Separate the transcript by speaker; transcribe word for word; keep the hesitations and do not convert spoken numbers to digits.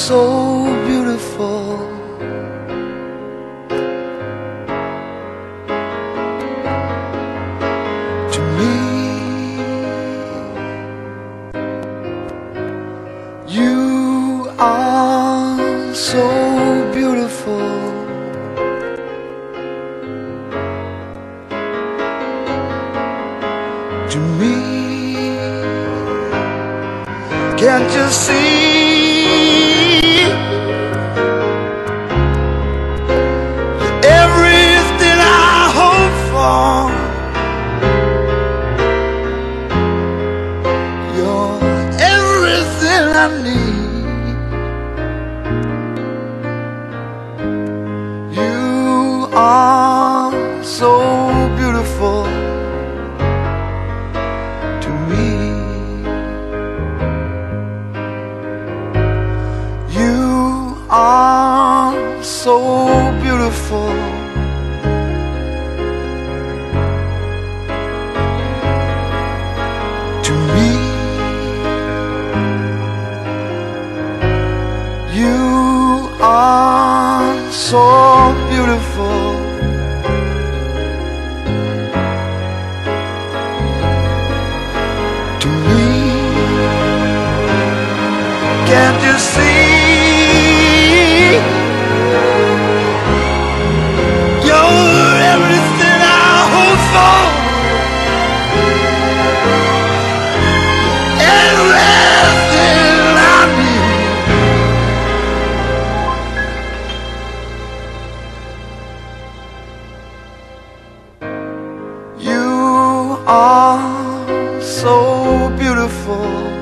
Speaker 1: so beautiful. To me, you are so beautiful. To me, can't you see? You're everything I hope for. You're everything I need. You are so beautiful to me. You are so beautiful. To me, you are so beautiful. To me, can't you see? You're everything I hope for. Everything I need. You are so beautiful.